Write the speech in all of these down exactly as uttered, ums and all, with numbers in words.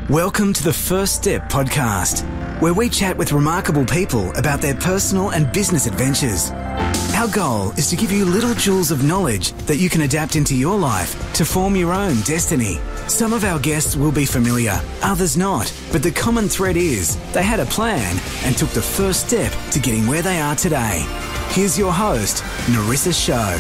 Welcome to the First Step podcast, where we chat with remarkable people about their personal and business adventures. Our goal is to give you little jewels of knowledge that you can adapt into your life to form your own destiny. Some of our guests will be familiar, others not, but the common thread is they had a plan and took the first step to getting where they are today. Here's your host, Nerissa Chaux.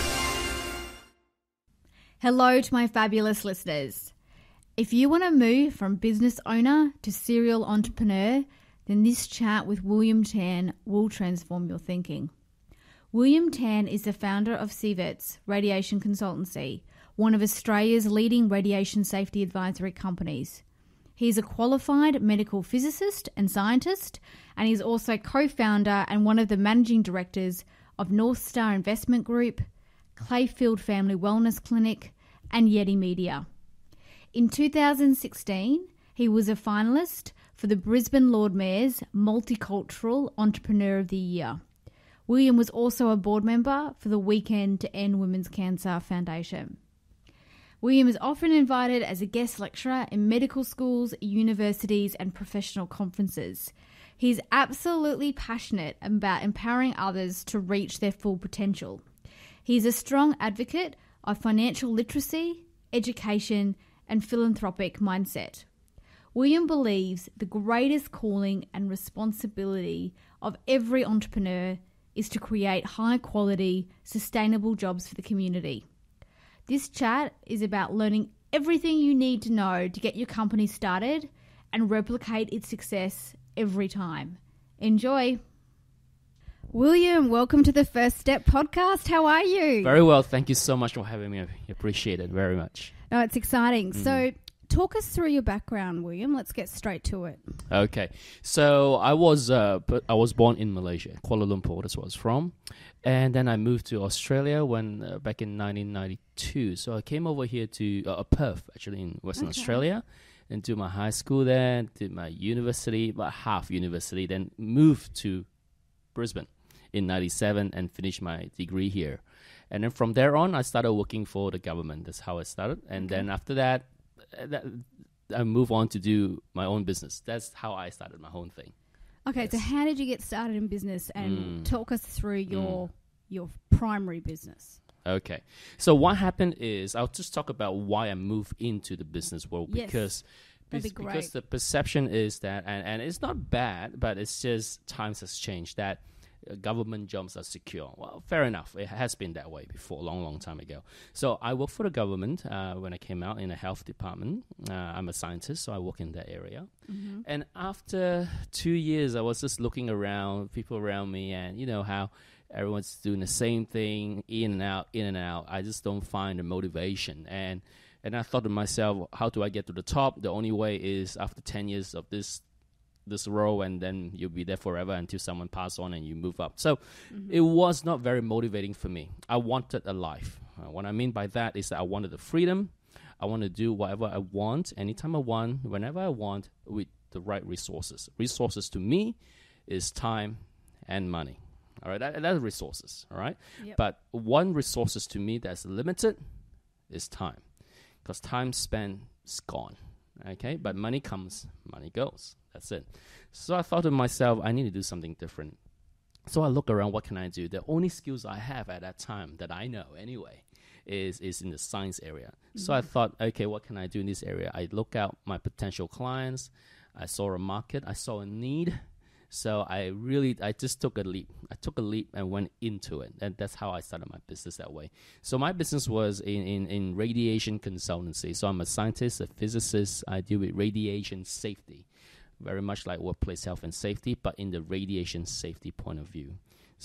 Hello to my fabulous listeners. If you want to move from business owner to serial entrepreneur, then this chat with William Tan will transform your thinking. William Tan is the founder of Sieverts Radiation Consultancy, one of Australia's leading radiation safety advisory companies. He is a qualified medical physicist and scientist, and he's also co-founder and one of the managing directors of Northstar Investment Group, Clayfield Family Wellness Clinic, and Yeti Media. In two thousand sixteen, he was a finalist for the Brisbane Lord Mayor's Multicultural Entrepreneur of the Year. William was also a board member for the Weekend to End Women's Cancer Foundation. William is often invited as a guest lecturer in medical schools, universities, and professional conferences. He's absolutely passionate about empowering others to reach their full potential. He's a strong advocate of financial literacy, education, and philanthropic mindset. William believes the greatest calling and responsibility of every entrepreneur is to create high-quality, sustainable jobs for the community. This chat is about learning everything you need to know to get your company started and replicate its success every time. Enjoy. William, welcome to the First Step podcast. How are you? Very well. Thank you so much for having me. I appreciate it very much. Oh, it's exciting. Mm. So talk us through your background, William. Let's get straight to it. Okay. So I was uh, I was born in Malaysia, Kuala Lumpur, that's where I was from. And then I moved to Australia when uh, back in nineteen ninety-two. So I came over here to uh, Perth, actually, in Western Okay. Australia, and did my high school there, did my university, about half university, then moved to Brisbane in ninety-seven and finished my degree here. And then from there on, I started working for the government. That's how I started. And Okay. then after that, that, I moved on to do my own business. That's how I started my own thing. Okay, so Yes. how did you get started in business, and Mm. talk us through your Mm. your primary business? Okay. So what happened is, I'll just talk about why I moved into the business world. Yes, Because that'd be bes- because great. the perception is that, and, and it's not bad, but it's just times has changed, that uh, government jobs are secure. Well, fair enough. It has been that way before, a long, long time ago. So I worked for the government uh, when I came out in the health department. Uh, I'm a scientist, so I work in that area. Mm-hmm. And after two years, I was just looking around, people around me, and you know how everyone's doing the same thing, in and out, in and out. I just don't find the motivation. And and I thought to myself, how do I get to the top? The only way is after ten years of this this role, and then you'll be there forever until someone passes on and you move up. So Mm-hmm. it was not very motivating for me. I wanted a life. Uh, what I mean by that is that I wanted the freedom. I want to do whatever I want, anytime I want, whenever I want, with the right resources. Resources to me is time and money. All right, that, that's resources. All right, Yep. but one resources to me that's limited is time, because time spent is gone. Okay, but money comes, money goes. That's it. So I thought to myself, I need to do something different. So I look around, what can I do? The only skills I have at that time that I know anyway is is in the science area. Mm-hmm. So I thought, okay, what can I do in this area? I look out my potential clients. I saw a market. I saw a need. So I really, I just took a leap. I took a leap and went into it. And that's how I started my business that way. So my business was in, in, in radiation consultancy. So I'm a scientist, a physicist. I deal with radiation safety, very much like workplace health and safety, but in the radiation safety point of view.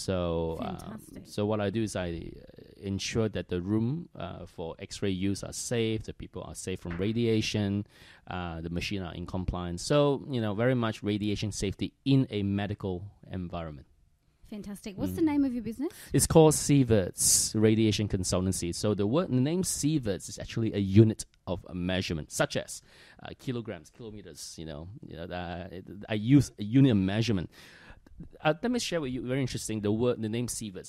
So, um, Fantastic. so what I do is I uh, ensure that the room uh, for X-ray use are safe, the people are safe from radiation, uh, the machine are in compliance. So, you know, very much radiation safety in a medical environment. Fantastic. What's Mm. the name of your business? It's called Sieverts Radiation Consultancy. So the word, the name Sieverts is actually a unit of a measurement, such as uh, kilograms, kilometers. You know, you know uh, I use a unit of measurement. Uh, let me share with you. Very interesting. The word, the name Sieverts.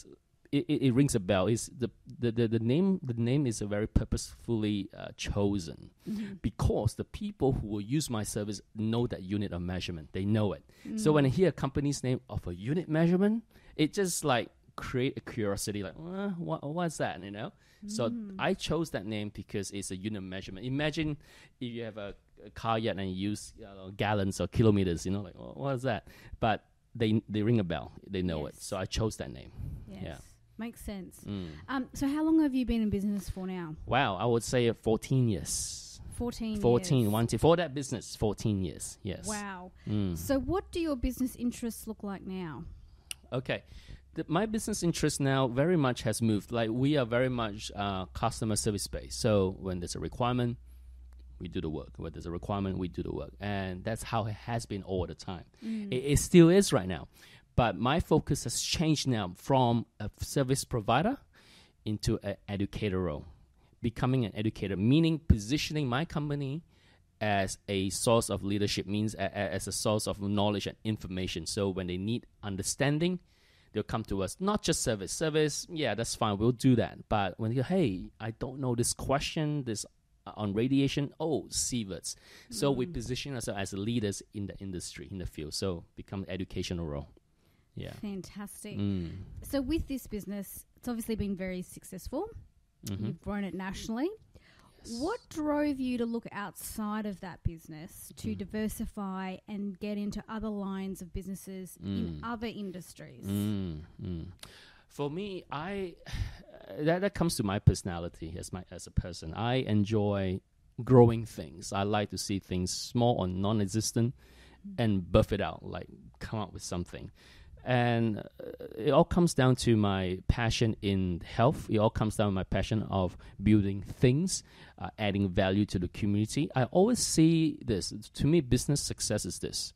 it, it, it rings a bell. Is the, the, the, the name the name is a very purposefully uh, chosen mm-hmm. because the people who will use my service know that unit of measurement. They know it. Mm. So when I hear a company's name of a unit measurement, it just like create a curiosity, like uh, what what's that, you know? Mm. So I chose that name because it's a unit measurement. Imagine if you have a, a car yet and you use you know, gallons or kilometers, you know, like oh, what is that? But they they ring a bell. They know yes. it. So I chose that name. Yes. Yeah. Makes sense. Mm. Um, so how long have you been in business for now? Wow, I would say fourteen years. fourteen fourteen, years. One, two, for that business, fourteen years, yes. Wow. Mm. So what do your business interests look like now? Okay. The, my business interest now very much has moved. Like we are very much uh, customer service based. So when there's a requirement, we do the work. When there's a requirement, we do the work. And that's how it has been all the time. Mm. It, it still is right now. But my focus has changed now from a service provider into an educator role. Becoming an educator, meaning positioning my company as a source of leadership, means a, a, as a source of knowledge and information. So when they need understanding, they'll come to us. Not just service. Service, yeah, that's fine. We'll do that. But when you go, hey, I don't know this question, this uh, on radiation, oh, Sieverts. Mm. So we position ourselves as leaders in the industry, in the field. So become an educational role. Yeah. Fantastic. Mm. So with this business, it's obviously been very successful. Mm-hmm. You've grown it nationally. Yes. What drove you to look outside of that business to mm. diversify and get into other lines of businesses mm. in other industries? Mm. Mm. For me, I uh, that, that comes to my personality as my as a person. I enjoy growing things. I like to see things small or non-existent mm. and buff it out, like come up with something. And uh, it all comes down to my passion in health. It all comes down to my passion of building things, uh, adding value to the community. I always see this. To me, business success is this.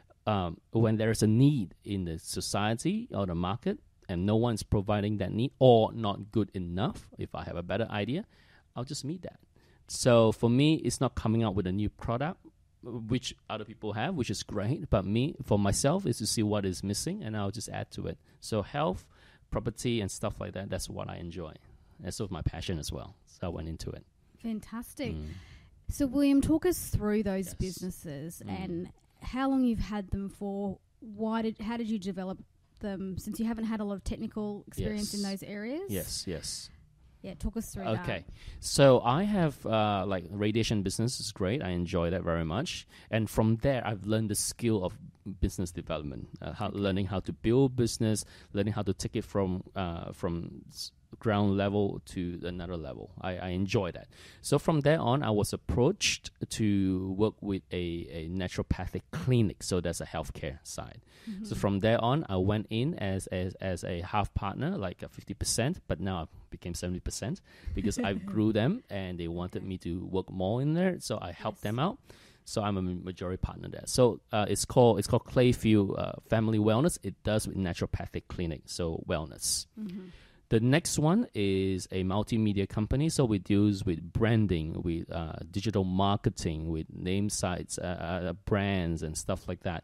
Um, when there is a need in the society or the market and no one's providing that need or not good enough, if I have a better idea, I'll just meet that. So for me, it's not coming out with a new product, which other people have, which is great. But me, for myself, is to see what is missing, and I'll just add to it. So health, property, and stuff like that, that's what I enjoy. That's sort of my passion as well. So I went into it. Fantastic. Mm. So, William, talk us through those yes. businesses mm. and how long you've had them for. Why did? How did you develop them, since you haven't had a lot of technical experience yes. in those areas? Yes, yes. Yeah, talk us through okay. that. Okay. So I have, uh, like, radiation business is great. I enjoy that very much. And from there, I've learned the skill of business development, uh, how, okay. learning how to build business, learning how to take it from uh, from s- ground level to another level. I, I enjoy that. So from there on, I was approached to work with a, a naturopathic clinic. So that's a healthcare side. Mm-hmm. So from there on, I went in as as, as a half partner, like a fifty percent, but now I became seventy percent because I grew them and they wanted okay. me to work more in there. So I helped yes. them out. So I'm a majority partner there. So uh, it's called it's called Clayfield uh, Family Wellness. It does with naturopathic clinic, so wellness. Mm-hmm. The next one is a multimedia company. So we deal with branding, with uh, digital marketing, with name sites, uh, uh, brands, and stuff like that.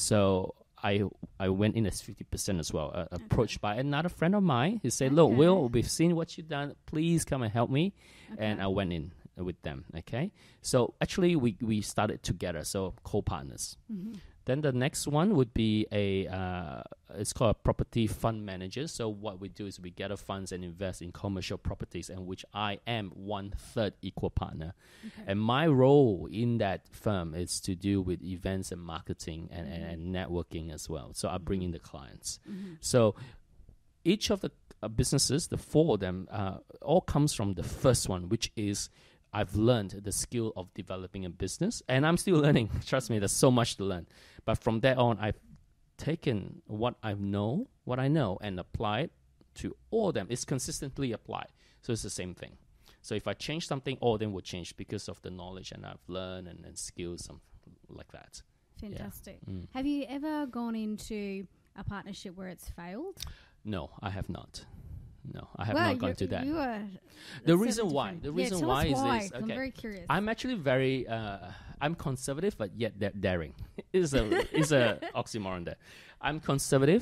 So I I went in as fifty percent as well, uh, okay. approached by another friend of mine. He said, okay. look, Will, we've seen what you've done. Please come and help me. Okay. And I went in with them, okay? So actually, we, we started together, so co-partners. Mm-hmm. Then the next one would be a, uh, it's called a property fund manager. So what we do is we gather funds and invest in commercial properties, and which I am one-third equal partner. Okay. And my role in that firm is to deal with events and marketing and, mm-hmm. and, and networking as well. So I bring mm-hmm. in the clients. Mm-hmm. So each of the uh, businesses, the four of them, uh, all comes from the first one, which is I've learned the skill of developing a business, and I'm still learning. Trust me, there's so much to learn. But from there on, I've taken what I know, what I know, and applied to all of them. It's consistently applied. So it's the same thing. So if I change something, all of them will change because of the knowledge and I've learned and, and skills, something like that. Fantastic. Yeah. Mm. Have you ever gone into a partnership where it's failed? No, I have not. No, I have well, not gone to that. You are the reason why, the reason yeah, why is why, this. Okay. I'm very curious. I'm actually very, uh, I'm conservative, but yet da- daring. It's a, it's a oxymoron there. I'm conservative,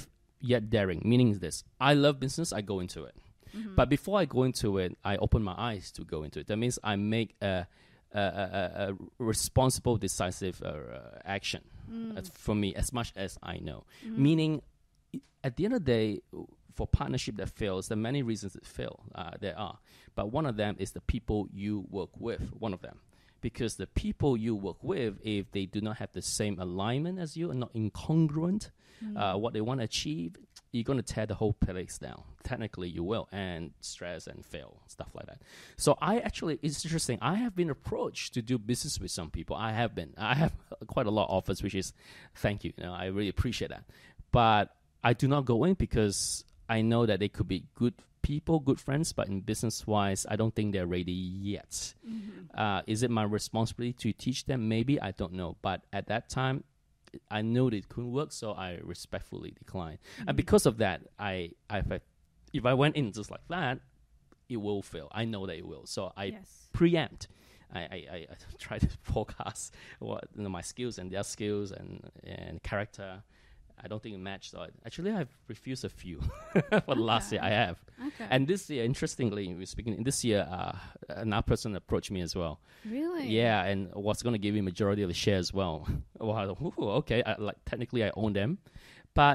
yet daring. Meaning this: I love business, I go into it. Mm-hmm. But before I go into it, I open my eyes to go into it. That means I make a, a, a, a responsible, decisive uh, uh, action mm. uh, for me, as much as I know. Mm. Meaning, at the end of the day, for partnership that fails, there are many reasons it fail. Uh, there are. But one of them is the people you work with, one of them. Because the people you work with, if they do not have the same alignment as you and not incongruent, mm. uh, what they want to achieve, you're going to tear the whole place down. Technically, you will, and stress and fail, stuff like that. So I actually, it's interesting. I have been approached to do business with some people. I have been. I have quite a lot of offers, which is, thank you. You know, I really appreciate that. But I do not go in because I know that they could be good people, good friends, but in business-wise, I don't think they're ready yet. Mm-hmm. Uh, is it my responsibility to teach them? Maybe, I don't know. But at that time, I know that it couldn't work, so I respectfully declined. Mm-hmm. And because of that, I, I've, if I went in just like that, it will fail. I know that it will. So I yes. preempt. I, I, I, I try to forecast what you know, my skills and their skills and, and character. I don't think it matched. So actually, I've refused a few for the okay. last year. I have. Okay. And this year, interestingly, we're speaking. This year, uh, another person approached me as well. Really? Yeah, and was going to give me majority of the share as well. Well, ooh, okay, I, like technically, I own them, but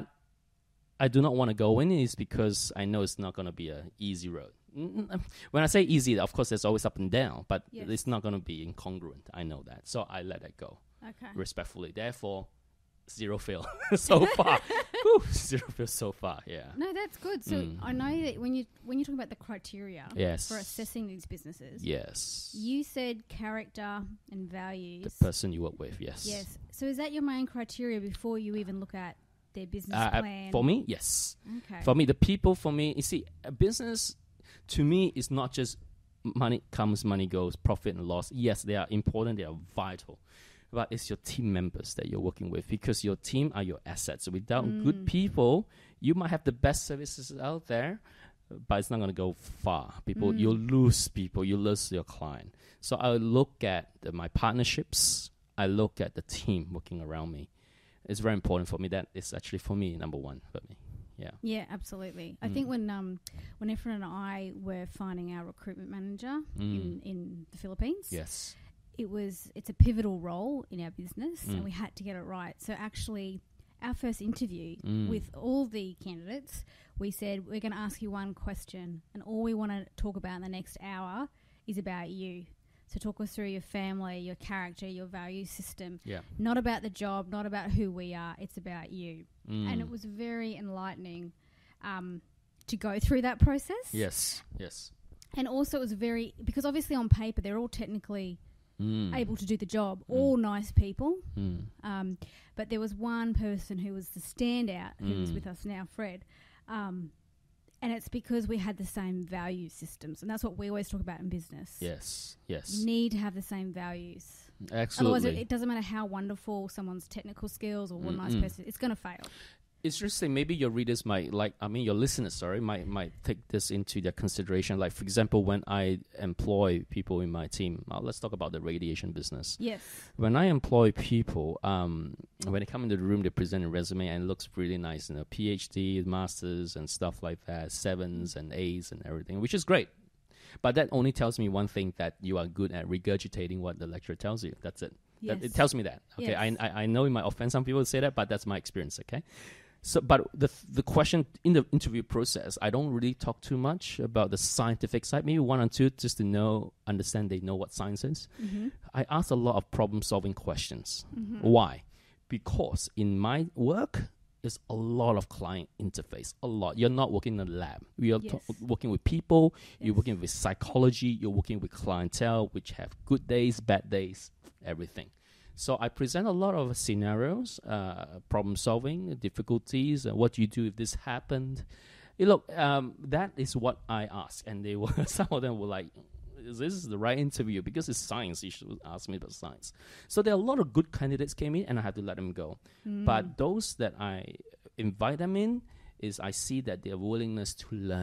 I do not want to go in. Is because I know it's not going to be an easy road. When I say easy, of course, there's always up and down, but yes. it's not going to be incongruent. I know that, so I let it go. Okay. Respectfully, therefore. Zero fail so far. Whew, zero fail so far. Yeah. No, that's good. So mm. I know that when you when you talk about the criteria yes. for assessing these businesses, yes, you said character and values. The person you work with, yes. Yes. So is that your main criteria before you even look at their business uh, plan? Uh, for me, yes. Okay. For me, the people. For me, you see, a business to me is not just money comes, money goes, profit and loss. Yes, they are important. They are vital. But it's your team members that you're working with because your team are your assets. So without mm. good people, you might have the best services out there, but it's not going to go far. People, mm. you'll lose people. You lose your client. So I look at the, my partnerships. I look at the team working around me. It's very important for me. That is actually for me number one for me. Yeah. Yeah, absolutely. Mm. I think when um when Efren and I were finding our recruitment manager mm. in, in the Philippines. Yes. It was, it's a pivotal role in our business mm. and we had to get it right. So actually our first interview mm. with all the candidates, we said, we're going to ask you one question and all we want to talk about in the next hour is about you. So talk us through your family, your character, your value system. Yeah. Not about the job, not about who we are. It's about you. Mm. And it was very enlightening um, to go through that process. Yes, yes. And also it was very, because obviously on paper they're all technically Mm. able to do the job, mm. all nice people. Mm. Um, but there was one person who was the standout, mm. who's with us now, Fred. Um, and it's because we had the same value systems. And that's what we always talk about in business. Yes, yes. You need to have the same values. Absolutely. Otherwise, it, it doesn't matter how wonderful someone's technical skills or what mm, a nice mm. person, it's going to fail. It's interesting. Maybe your readers might like. I mean, your listeners, sorry, might might take this into their consideration. Like, for example, when I employ people in my team, now let's talk about the radiation business. Yes. When I employ people, um, when they come into the room, they present a resume and it looks really nice. You know, PhD, masters, and stuff like that, sevens and A's and everything, which is great. But that only tells me one thing: that you are good at regurgitating what the lecturer tells you. That's it. Yes. That, it tells me that. Okay, yes. I, I I know it might offend some people to say that, but that's my experience. Okay. So, but the the question in the interview process, I don't really talk too much about the scientific side. Maybe one or two, just to know, understand they know what science is. Mm-hmm. I ask a lot of problem-solving questions. Mm-hmm. Why? Because in my work, there's a lot of client interface. A lot. You're not working in a lab. We are yes. t- working with people. Yes. You're working with psychology. You're working with clientele, which have good days, bad days, everything. So I present a lot of scenarios, uh, problem solving, difficulties, uh, what do you do if this happened. You look, um, that is what I ask, and they were some of them were like, "Is this the right interview? Because it's science. You should ask me about science." So there are a lot of good candidates came in, and I had to let them go. Mm. But those that I invite them in, is I see that their willingness to learn.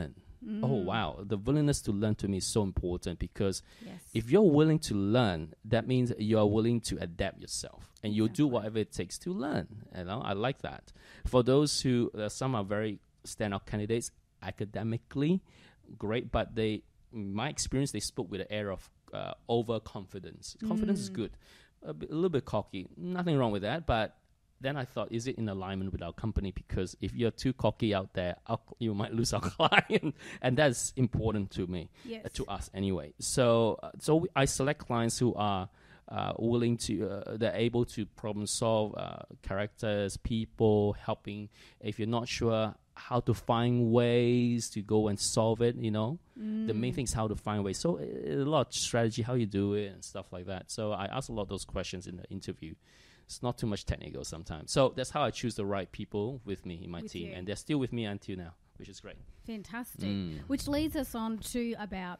Mm. oh, wow, the willingness to learn to me is so important, because Yes. if you're willing to learn, that means you're willing to adapt yourself, and you'll do Exactly. whatever it takes to learn. You know, I like that. For those who, uh, some are very standout candidates academically, great, but they, in my experience, they spoke with an air of uh, overconfidence. Confidence is Mm. good, a, bit, a little bit cocky, nothing wrong with that, but then I thought, is it in alignment with our company? Because if you're too cocky out there, our, you might lose our client, and that's important to me, Yes. uh, to us anyway. So, uh, so we, I select clients who are uh, willing to, uh, they're able to problem solve, uh, characters, people, helping. If you're not sure how to find ways to go and solve it, you know, Mm. the main thing is how to find ways. So uh, a lot of strategy, how you do it, and stuff like that. So I ask a lot of those questions in the interview. It's not too much technical sometimes. So that's how I choose the right people with me in my With team. you. And they're still with me until now, which is great. Fantastic. Mm. Which leads us on to about,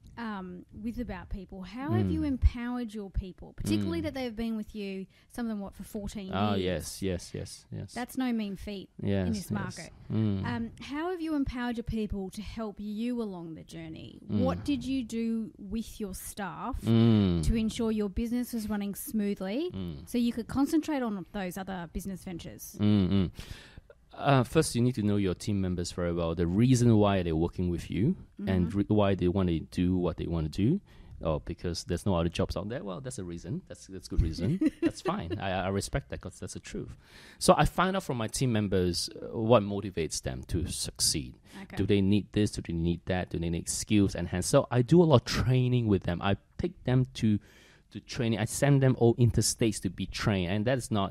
um, with about people. How have Mm. you empowered your people, particularly Mm. that they've been with you, some of them, what, for fourteen Oh, years? yes, yes, yes, yes. That's no mean feat yes, in this yes. market. Mm. Um, how have you empowered your people to help you along the journey? Mm. What did you do with your staff Mm. to ensure your business was running smoothly Mm. so you could concentrate on those other business ventures? Mm, mm. Uh, first, you need to know your team members very well. The reason why they're working with you, Mm-hmm. and re- why they want to do what they want to do. Oh, because there's no other jobs out there. Well, that's a reason. That's that's good reason. That's fine. I, I respect that, because that's the truth. So I find out from my team members uh, what motivates them to succeed. Okay. Do they need this? Do they need that? Do they need skills enhanced? So I do a lot of training with them. I take them to to training. I send them all interstates to be trained, and that is not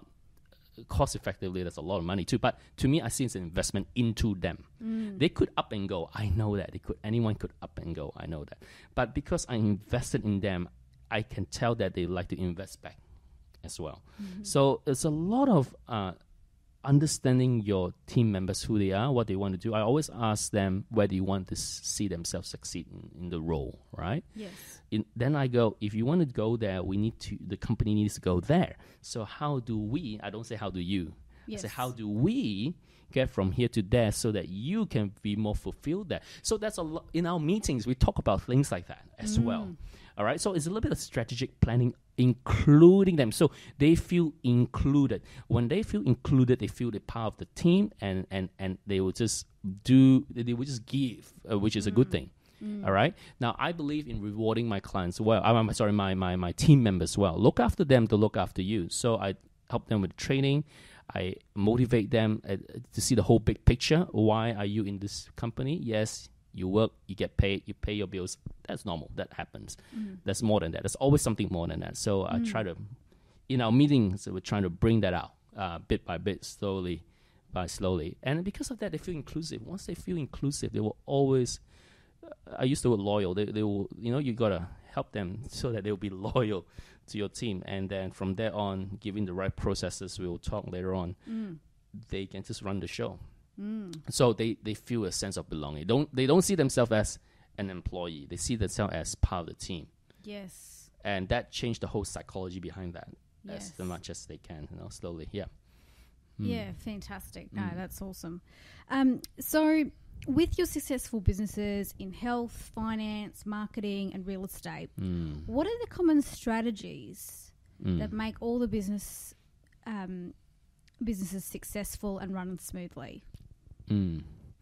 cost effectively. That's a lot of money too. But to me, I see it's an investment into them. Mm. They could up and go. I know that they could. Anyone could up and go. I know that. But because I invested in them, I can tell that they like to invest back as well. Mm-hmm. So it's a lot of uh, understanding your team members, who they are, what they want to do. I always ask them where they want to s- see themselves succeed in, in the role, right? Yes. In, then I go, if you want to go there, we need to, the company needs to go there. So how do we, I don't say how do you, Yes. I say how do we get from here to there so that you can be more fulfilled there. So that's a lot, in our meetings, we talk about things like that as well. All right, so it's a little bit of strategic planning, including them, so they feel included. When they feel included, they feel they're part of the team, and and and they will just do, they will just give, uh, which is a good thing. All right. Now I believe in rewarding my clients well. I'm sorry, my my my team members well. Look after them to look after you. So I help them with training. I motivate them uh, to see the whole big picture. Why are you in this company? Yes. You work, you get paid, you pay your bills. That's normal. That happens. Mm-hmm. That's more than that. There's always something more than that. So I try to, in our meetings, we're trying to bring that out uh, bit by bit, slowly by slowly. And because of that, they feel inclusive. Once they feel inclusive, they will always, uh, I used the word loyal. They, they will, you know, you got to help them so that they'll be loyal to your team. And then from there on, given the right processes, we'll talk later on, Mm. they can just run the show. Mm. So they, they feel a sense of belonging. Don't they don't see themselves as an employee. They see themselves as part of the team, Yes. and that changed the whole psychology behind that Yes. as much as they can. You know, slowly. Yeah. Mm. Yeah, fantastic. No, Mm. that's awesome. Um, so, with your successful businesses in health, finance, marketing, and real estate, Mm. what are the common strategies Mm. that make all the business um, businesses successful and run smoothly? Mm.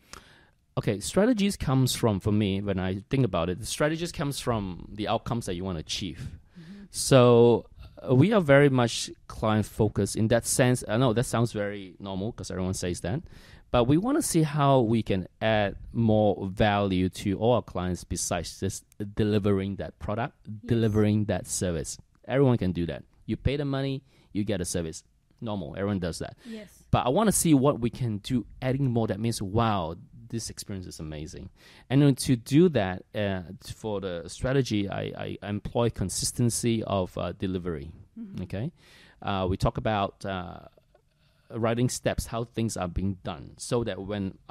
Okay, strategies comes from, for me, when I think about it, the strategies comes from the outcomes that you want to achieve. Mm-hmm. So uh, we are very much client focused in that sense. I know that sounds very normal because everyone says that, but we want to see how we can add more value to all our clients besides just delivering that product, delivering that service. Everyone can do that. You pay the money, you get a service. Normal, everyone does that. Yes. But I want to see what we can do, adding more. That means, wow, this experience is amazing. And then to do that, uh, for the strategy, I, I employ consistency of uh, delivery. Mm-hmm. Okay, uh, we talk about uh, writing steps, how things are being done, so that when our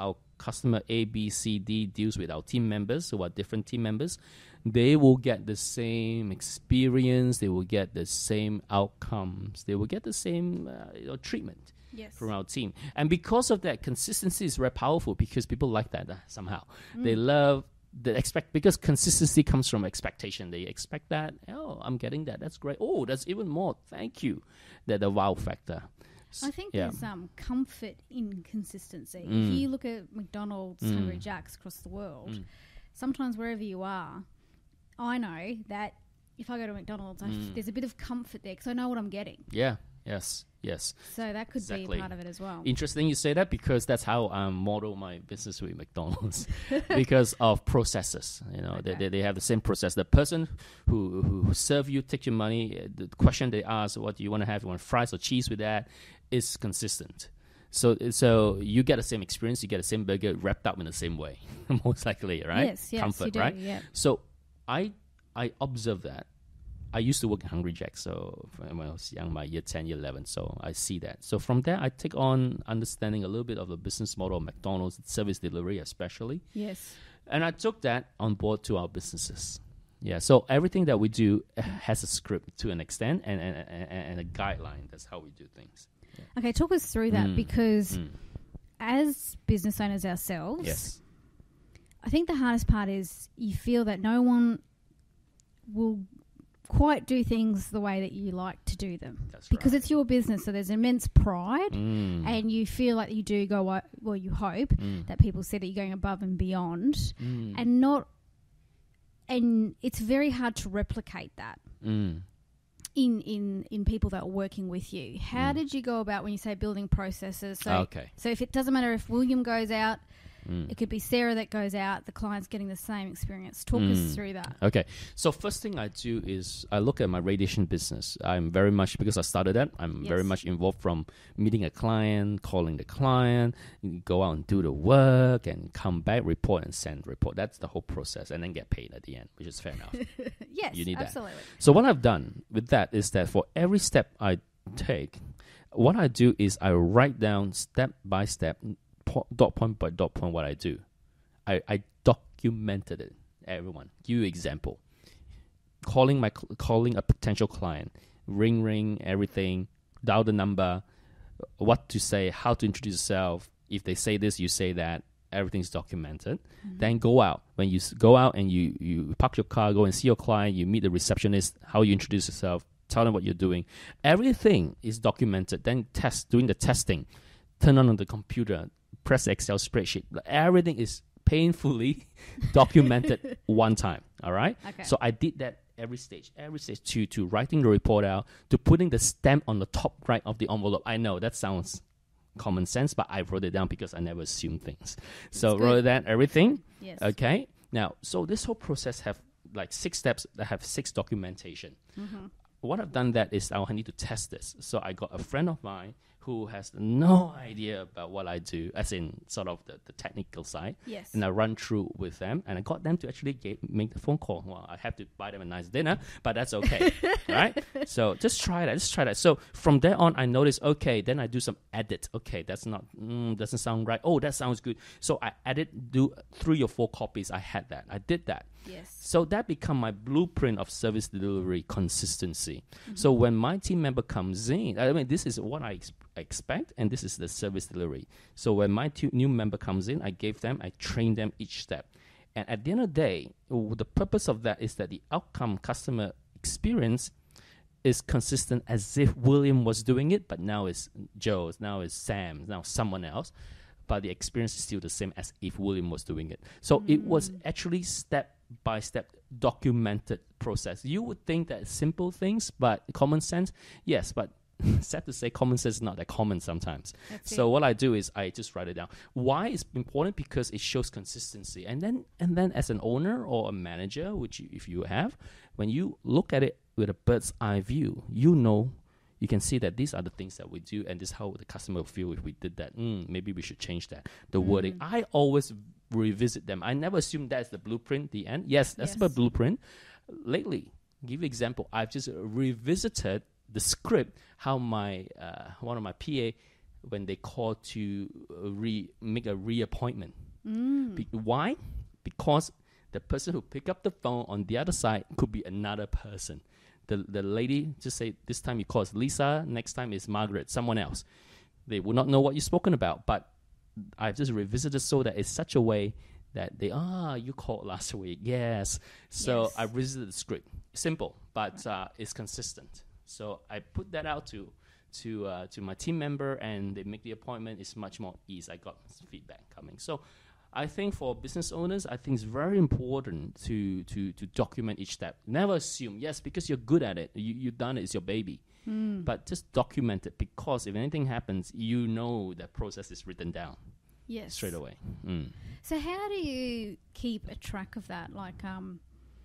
customer A, B, C, D deals with our team members who are different team members, they will get the same experience, they will get the same outcomes, they will get the same uh, you know, treatment yes. from our team. And because of that, consistency is very powerful because people like that uh, somehow. Mm. They love the expect, because consistency comes from expectation. They expect that, oh, I'm getting that, that's great. Oh, that's even more, thank you. That the wow factor. I think yeah. there's um, comfort in consistency. Mm. If you look at McDonald's, Mm. Hungry Jack's across the world, Mm. sometimes wherever you are, I know that if I go to McDonald's, I f- Mm. there's a bit of comfort there because I know what I'm getting. Yeah, yes, yes. So that could Exactly. be part of it as well. Interesting you say that, because that's how I model my business with McDonald's because of processes. You know, Okay. they, they they have the same process. The person who who serve you, take your money, uh, the question they ask, what do you want to have? You want fries or cheese with that? Is consistent. So so you get the same experience, you get the same burger wrapped up in the same way, most likely, right? Yes, yes, Comfort, you do, right? yeah. So I I observe that. I used to work at Hungry Jack, so when I was young, my year ten, year eleven, so I see that. So from there, I take on understanding a little bit of the business model of McDonald's, service delivery especially. Yes. And I took that on board to our businesses. Yeah, so everything that we do has a script to an extent and, and, and, and a guideline. That's how we do things. Yeah. Okay, talk us through that Mm. because Mm. as business owners ourselves, Yes. I think the hardest part is you feel that no one will quite do things the way that you like to do them. That's because right. it's your business, so there's immense pride Mm. and you feel like you do go, o- well, you hope Mm. that people see that you're going above and beyond Mm. and not, and it's very hard to replicate that. Mm. In, in, in people that are working with you. How Mm. did you go about when you say building processes? So, Okay. so if it doesn't matter if William goes out, Mm. it could be Sarah that goes out, the client's getting the same experience. Talk Mm. us through that. Okay. So first thing I do is I look at my radiation business. I'm very much, because I started that, I'm very Yes. much involved from meeting a client, calling the client, go out and do the work and come back, report and send report. That's the whole process, and then get paid at the end, which is fair enough. Yes, You need that. absolutely. So what I've done with that is that for every step I take, what I do is I write down step by step, po- dot point by dot point what I do. I, I documented it. Everyone, give you example. Calling my cl- calling a potential client, ring ring everything, dial the number, what to say, how to introduce yourself. If they say this, you say that. Everything's documented. Mm-hmm. Then go out. When you s- go out and you you park your car, go and see your client, you meet the receptionist, how you introduce yourself, tell them what you're doing. Everything is documented. Then test, doing the testing, turn on the computer, press the Excel spreadsheet. Everything is painfully documented one time. All right. Okay. So I did that every stage, every stage to to writing the report out, to putting the stamp on the top right of the envelope. I know that sounds common sense, but I wrote it down because I never assume things. So good. wrote down everything. Yes. Okay. Now, so this whole process have like six steps that have six documentation. Mm-hmm. What I've done that is I need to test this. So I got a friend of mine who has no idea about what I do, as in sort of the, the technical side. Yes. And I run through with them, and I got them to actually get, make the phone call. Well, I have to buy them a nice dinner, but that's okay, right? So just try that, just try that. So from there on, I noticed, okay, then I do some edit. Okay, that's not, mm, doesn't sound right. Oh, that sounds good. So I edit, do three or four copies. I had that. I did that. Yes. So that become my blueprint of service delivery consistency. Mm-hmm. So when my team member comes in, I mean, this is what I ex- expect, and this is the service delivery. So when my t- new member comes in, I gave them, I train them each step. And at the end of the day, w- the purpose of that is that the outcome customer experience is consistent as if William was doing it, but now it's Joe, now it's Sam, now someone else. But the experience is still the same as if William was doing it. So mm. it was actually step by step documented process. You would think that simple things, but common sense, yes, but sad to say, common sense is not that common sometimes. That's so it. what I do is I just write it down. Why is important? Because it shows consistency. And then and then as an owner or a manager, which you, if you have, when you look at it with a bird's eye view, you know, you can see that these are the things that we do, and this is how the customer will feel if we did that. Mm, maybe we should change that. The mm. wording. I always revisit them. I never assume that's the blueprint, the end. Yes, that's Yes. the blueprint. Lately, give you example, I've just revisited the script, how my uh, one of my P A, when they call to uh, re make a reappointment, Mm. Be- why? Because the person who pick up the phone on the other side could be another person. The the lady just say, this time you call us Lisa, next time is Margaret, someone else. They will not know what you've spoken about, but I've just revisited so that it's such a way that they, ah, you called last week, yes. So Yes. I revisited the script. Simple, but uh, it's consistent. So I put that out to to uh, to my team member, and they make the appointment. It's much more easy. I got feedback coming. So I think for business owners, I think it's very important to to to document each step. Never assume, yes, because you're good at it, you, you've done it, it's your baby. Mm. But just document it, because if anything happens, you know that process is written down Yes. straight away. Mm. So how do you keep a track of that? Like, um,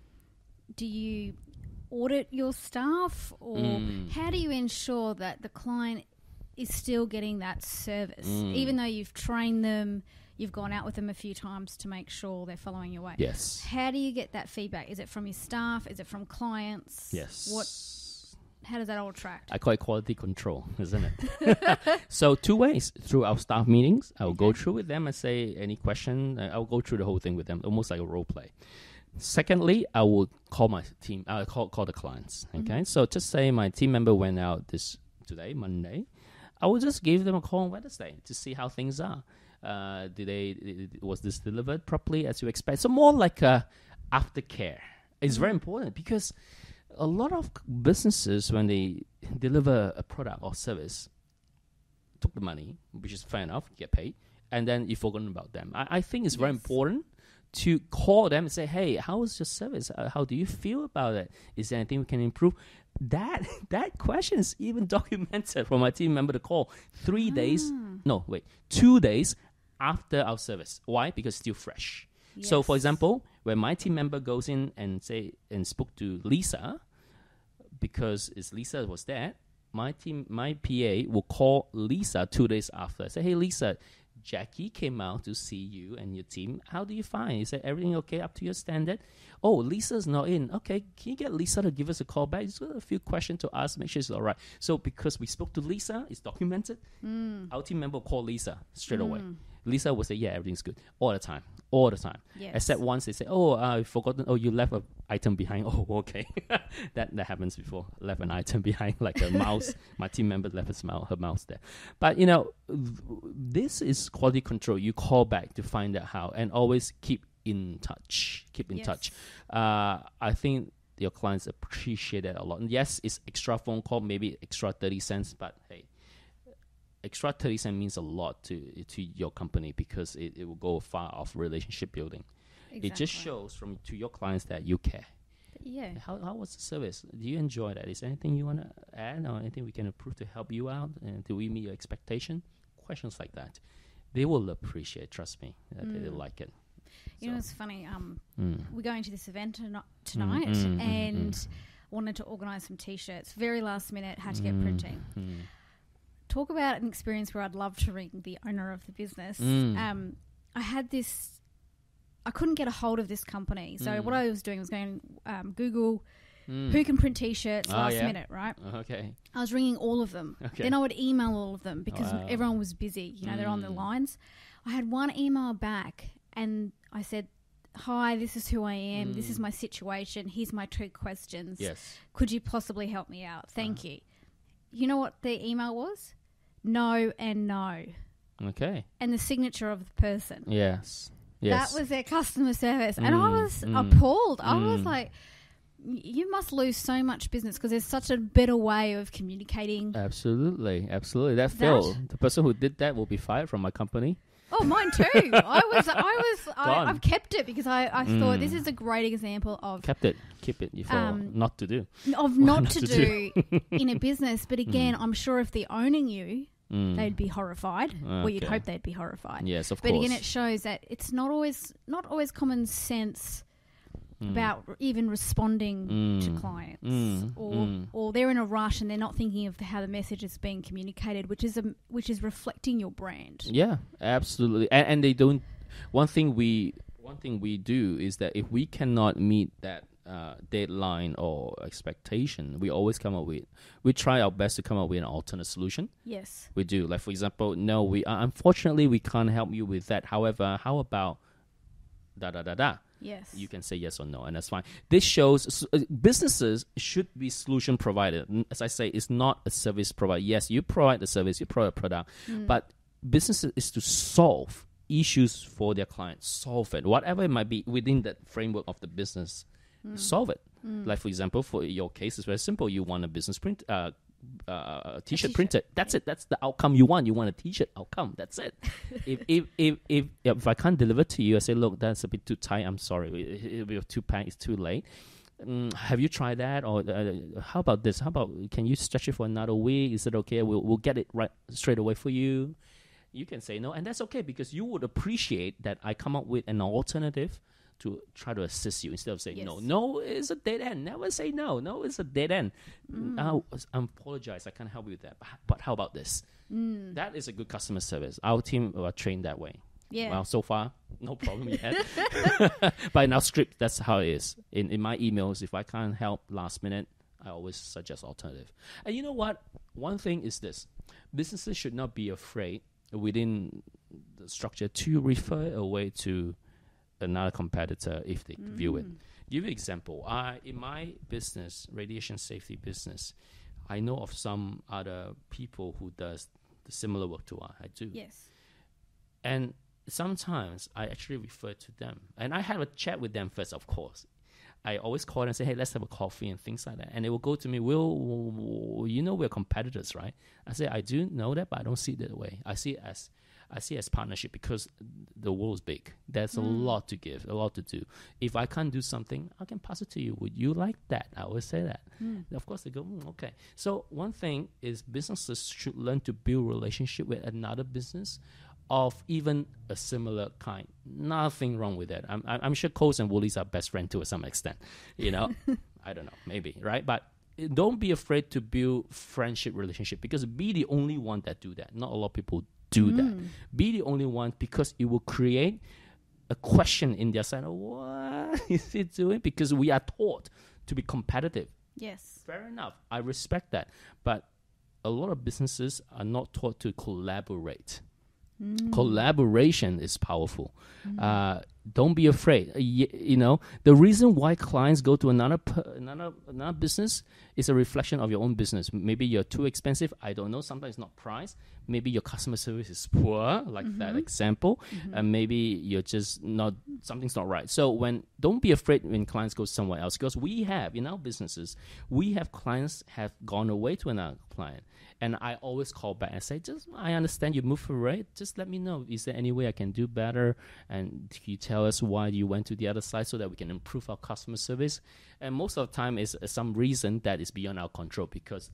do you audit your staff, or Mm. how do you ensure that the client is still getting that service, Mm. even though you've trained them, you've gone out with them a few times to make sure they're following your way? Yes. How do you get that feedback? Is it from your staff? Is it from clients? Yes. What? How does that all track? I call it quality control, isn't it? So two ways. Through our staff meetings, I'll go through with them and say any question. uh, I'll go through the whole thing with them, almost like a role play. Secondly, I will call my team. I'll call call the clients. Okay, Mm-hmm. so just say my team member went out this today, Monday. I will just give them a call on Wednesday to see how things are. Uh, did they was this delivered properly as you expect? So more like a aftercare. It's very important, because a lot of businesses, when they deliver a product or service, took the money, which is fair enough, get paid, and then you've forgotten about them. I, I think it's very Yes. important to call them and say, hey, how was your service? Uh, how do you feel about it? Is there anything we can improve? That that question is even documented for my team member to call three days, no, wait, two days after our service. Why? Because it's still fresh. So, for Yes. example, when my team member goes in and say and spoke to Lisa, because it's Lisa was there, my team, my P A will call Lisa two days after. Say, hey, Lisa, Jackie came out to see you and your team. How do you find? Is everything okay up to your standard? Oh, Lisa's not in. Okay, can you get Lisa to give us a call back? Just got a few questions to ask, make sure it's all right. So because we spoke to Lisa, it's documented. Mm. Our team member will call Lisa straight away. Mm. Lisa will say, yeah, everything's good. All the time. All the time. Yes. Except once they say, oh, I've forgotten. Oh, you left an item behind. Oh, okay. that that happens before. Left an item behind, like a mouse. My team member left his mouse, her mouse there. But, you know, th- this is quality control. You call back to find out how, and always keep in touch. Keep in Yes. touch. Uh, I think your clients appreciate that a lot. And yes, it's extra phone call, maybe extra thirty cents, but hey, extra thirty cents means a lot to to your company, because it, it will go far off relationship building. It just Exactly. shows from to your clients that you care. Yeah. How how was the service? Do you enjoy that? Is there anything you want to add, or anything we can improve to help you out? And do we meet your expectation? Questions like that, they will appreciate. Trust me, uh, they, they'll Mm. like it. You know, So, it's funny. Um, mm. we're going to this event toni- tonight, mm, mm, and mm. wanted to organise some T-shirts. Very last minute, had to get Mm, printing. mm. Talk about an experience where I'd love to ring the owner of the business. Mm. Um, I had this. I couldn't get a hold of this company, so Mm. what I was doing was going um, Google Mm. who can print T-shirts Oh, last yeah. minute, right? Okay. I was ringing all of them. Okay. Then I would email all of them because Wow. everyone was busy. You know, they're on the Mm. lines. I had one email back, and I said, "Hi, this is who I am. This is Mm. my situation. Here's my two questions. Yes. Could you possibly help me out? Thank Uh-huh. you." You know what the email was? No and no, Okay. and the signature of the person. Yes. Yes. That was their customer service, and I Mm, was mm, appalled. I was mm. like, y- you must lose so much business because there's such a better way of communicating. Absolutely, absolutely. That, That- failed. The person who did that will be fired from my company. Oh, mine too. I was, I was, I, Gone. I've kept it because I, I thought this Mm. is a great example of Kept it. Keep it for Um, not to do. of not, not to, to do, do. in a business. But again, I'm sure if they're owning you, Mm. they'd be horrified. Well, you'd Okay. hope they'd be horrified. Yes, of But course. again, it shows that it's not always not always common sense Mm. about r- even responding to Mm. clients, Mm. or Mm. or they're in a rush and they're not thinking of the, how the message is being communicated, which is a, which is reflecting your brand. Yeah, absolutely. And, and they don't. One thing we one thing we do is that if we cannot meet that uh, deadline or expectation, we always come up with, we try our best to come up with an alternate solution. Yes. We do. Like, for example, no, we uh, unfortunately, we can't help you with that. However, how about da da da da? Yes. You can say yes or no, and that's fine. This shows uh, businesses should be solution provided. As I say, it's not a service provider. Yes, you provide the service, you provide a product, mm. but business is to solve issues for their clients, solve it, whatever it might be within that framework of the business, mm. solve it. Mm. Like, for example, for your case, it's very simple. You want a business print, uh, uh, a t-shirt, t-shirt printed. That's yeah. it. That's the outcome you want. You want a t-shirt outcome. That's it. if, if if if if I can't deliver to you, I say, look, that's a bit too tight. I'm sorry. It'll be too packed. It's too late. Um, have you tried that? Or uh, how about this? How about, can you stretch it for another week? Is it okay? We'll we'll get it right straight away for you. You can say no, and that's okay, because you would appreciate that I come up with an alternative to try to assist you instead of saying yes. no. No is a dead end. Never say no. No is a dead end. Mm. I, I apologize. I can't help you with that. But, but how about this? Mm. That is a good customer service. Our team are trained that way. Yeah. Well, so far, no problem yet. But in our script, that's how it is. In, in my emails, if I can't help last minute, I always suggest alternative. And you know what? One thing is this. Businesses should not be afraid within the structure to refer away to another competitor if they mm. view it. Give you an example. I, in my business, radiation safety business, I know of some other people who does the similar work to what I do. Yes. And sometimes I actually refer to them. And I have a chat with them first, of course. I always call them and say, hey, let's have a coffee and things like that. And they will go to me, Will, you know we're competitors, right? I say, I do know that, but I don't see it that way. I see it as I see it as partnership, because the world is big. There's mm. a lot to give, a lot to do. If I can't do something, I can pass it to you. Would you like that? I always say that. Mm. Of course, they go, mm, okay. So one thing is businesses should learn to build relationship with another business of even a similar kind. Nothing wrong with that. I'm, I'm sure Coles and Woolies are best friends to some extent. You know, I don't know, maybe, right? But don't be afraid to build friendship relationship, because be the only one that do that. Not a lot of people do mm. that. Be the only one, because it will create a question in their side. What is it doing? Because we are taught to be competitive. Yes. Fair enough. I respect that. But a lot of businesses are not taught to collaborate. Mm. Collaboration is powerful. Mm. Uh, don't be afraid. Uh, y- you know, the reason why clients go to another p- another another business is a reflection of your own business. Maybe you're too expensive. I don't know. Sometimes it's not price. Maybe your customer service is poor, like mm-hmm. that example. Mm-hmm. And maybe you're just not, something's not right. So when don't be afraid when clients go somewhere else, because we have in our businesses, we have clients have gone away to another client. And I always call back and say, just, I understand you moved away. Just let me know. Is there any way I can do better? And can you tell us why you went to the other side so that we can improve our customer service? And most of the time is uh, some reason that is beyond our control, because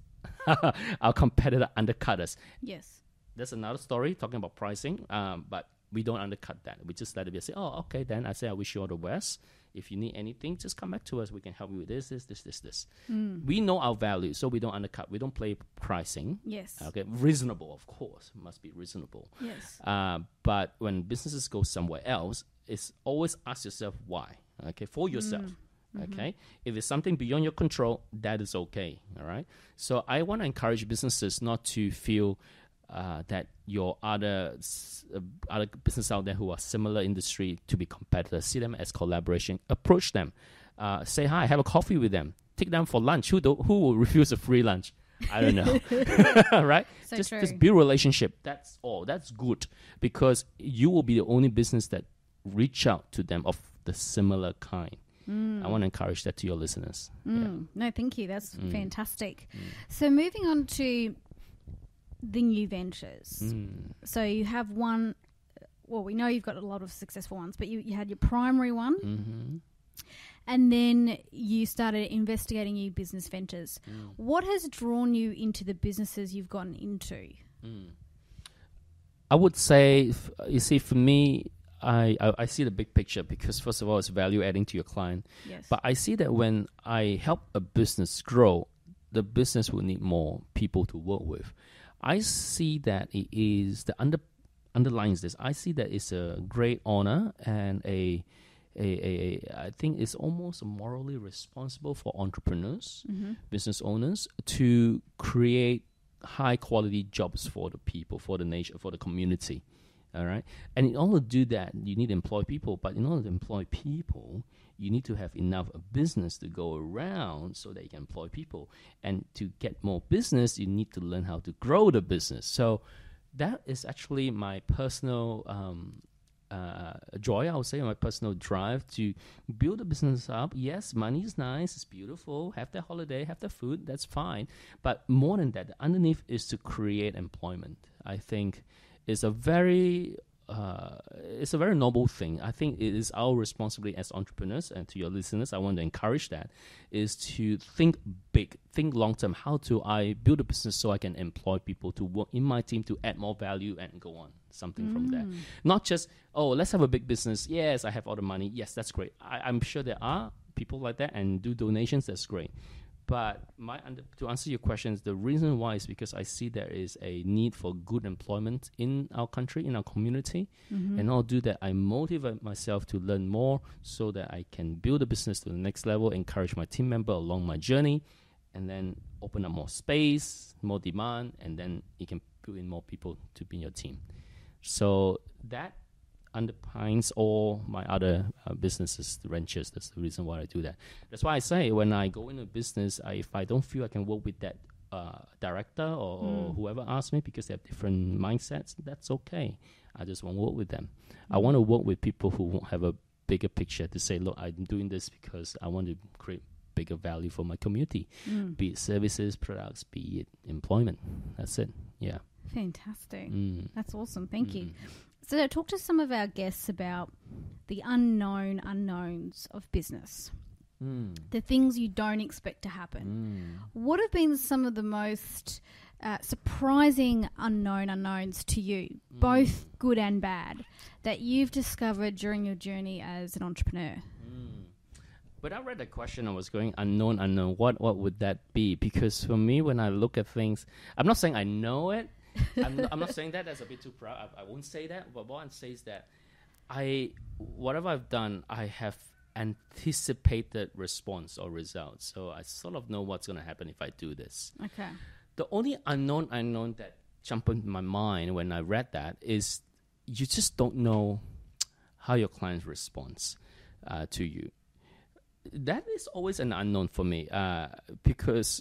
our competitor undercut us. Yes. That's another story, talking about pricing. Um, but we don't undercut that. We just let it be. Say, oh, okay, then I say I wish you all the best. If you need anything, just come back to us. We can help you with this, this, this, this, this. Mm. We know our value, so we don't undercut. We don't play pricing. Yes. Okay, reasonable, of course. Must be reasonable. Yes. Uh, but when businesses go somewhere else, it's always ask yourself why. Okay, for yourself. Mm. Okay, mm-hmm. If it's something beyond your control, that is okay. All right. So I want to encourage businesses not to feel Uh, that your other uh, other business out there who are similar industry to be competitors. See them as collaboration. Approach them. Uh, say hi. Have a coffee with them. Take them for lunch. Who do, who will refuse a free lunch? I don't know. Right? So just true. just build relationship. That's all. That's good, because you will be the only business that reach out to them of the similar kind. Mm. I want to encourage that to your listeners. Mm. Yeah. No, thank you. That's mm. fantastic. Mm. So moving on to the new ventures. Mm. So you have one, well, we know you've got a lot of successful ones, but you, you had your primary one, mm-hmm. and then you started investigating new business ventures. Mm. What has drawn you into the businesses you've gotten into? Mm. I would say, f- you see, for me, I, I, I see the big picture, because first of all, it's value adding to your client. Yes. But I see that when I help a business grow, the business will need more people to work with. I see that it is the under underlines this. I see that it's a great honor and a a, a, a I think it's almost morally responsible for entrepreneurs, Mm-hmm. business owners, to create high quality jobs for the people, for the nation, for the community. All right. And in order to do that, you need to employ people. But in order to employ people, you need to have enough business to go around so that you can employ people. And to get more business, you need to learn how to grow the business. So that is actually my personal um, uh, joy, I would say, my personal drive to build a business up. Yes, money is nice, it's beautiful, have their holiday, have their food, that's fine. But more than that, underneath is to create employment. I think it's a very uh, it's a very noble thing. I think it is our responsibility as entrepreneurs, and to your listeners, I want to encourage that, is to think big, think long term. How do I build a business so I can employ people to work in my team to add more value and go on? Something mm. from there. Not just, oh, let's have a big business. Yes, I have all the money. Yes, that's great. I, I'm sure there are people like that and do donations. That's great. But my under, to answer your questions, the reason why is because I see there is a need for good employment in our country, in our community. Mm-hmm. And I'll do that. I motivate myself to learn more so that I can build a business to the next level, encourage my team member along my journey, and then open up more space, more demand, and then you can put in more people to be in your team. So that underpins all my other uh, businesses, the ventures. That's the reason why I do that. That's why I say when I go into business, I, if I don't feel I can work with that uh, director or, mm. or whoever asks me because they have different mindsets, that's okay. I just want to work with them. Mm. I want to work with people who have a bigger picture to say, look, I'm doing this because I want to create bigger value for my community, mm. be it services, products, be it employment. That's it. Yeah. Fantastic. Mm. That's awesome. Thank mm. you. So talk to some of our guests about the unknown unknowns of business, mm. the things you don't expect to happen. Mm. What have been some of the most uh, surprising unknown unknowns to you, mm. both good and bad, that you've discovered during your journey as an entrepreneur? Mm. When I read the question, I was going unknown unknown. What what would that be? Because for me, when I look at things, I'm not saying I know it. I'm, not, I'm not saying that. That's a bit too proud. I, I won't say that. But what I'm saying is that I, whatever I've done, I have anticipated response or results. So I sort of know what's going to happen if I do this. Okay. The only unknown unknown that jumped into my mind when I read that is you just don't know how your client responds uh, to you. That is always an unknown for me uh, because.